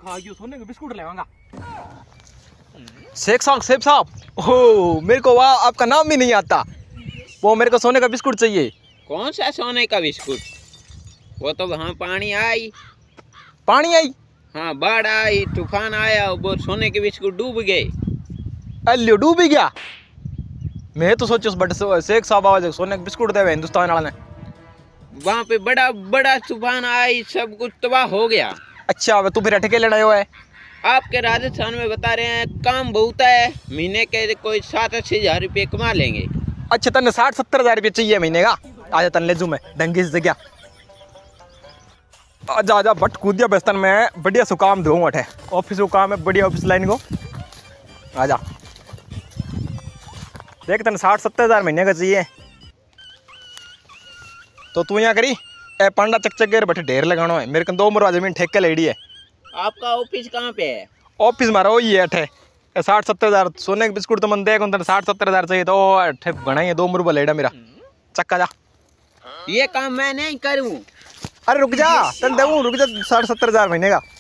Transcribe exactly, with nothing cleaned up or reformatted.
हाँ यो सोने का बिस्कुट लेवांगा। शेख साहब शेख साहब, ओह मेरे को वाह आपका नाम भी नहीं आता। वो मेरे को सोने का बिस्कुट चाहिए। कौन सा सोने का बिस्कुट? वो तो हाँ पानी आई। पानी आई? हाँ बाढ़ आई, तूफान आया, वो सोने के बिस्कुट डूब गए। अल्यो डूब ही गया। मैं तो सोचो बट शेख साहब आवाज सोने का बिस्कुट देवे हिंदुस्तान वाला ने। वहाँ पे बड़ा बड़ा तूफान आई, सब कुछ तबाह हो गया। अच्छा अब तू फिर अटके लेना हुआ है। आपके राजस्थान में बता रहे हैं काम बहुत है, महीने के कोई सात अस्सी हजार रुपये कमा लेंगे। अच्छा तन्ने साठ सत्तर हजार रुपये चाहिए महीने का? आजा तन ले जू मैं ढंगी से जगह। आजा आजा बट कूदिया बेस्तन में बढ़िया सु काम दूँ अठे ऑफिस को काम है बढ़िया ऑफिस लाइन को। आजा देख तन साठ सत्तर हजार महीने का चाहिए तो तू यहाँ करी ए पांडा चकचक के बैठे ढेर लगाना है। मेरे को दो मरवा जमीन ठेके लेडी है। आपका ऑफिस कहाँ पे है? ऑफिस मारा वही है अठे साठ सत्तर हजार सोने के बिस्कुट तो मन देख साठ सत्तर हजार चाहिए तो अठे घना ही दो मुरबा लेडा मेरा चक्का जा। ये काम मैं नहीं करूँ। अरे रुक जा तन देऊँ रुक जा साठ सत्तर हजार महीने का।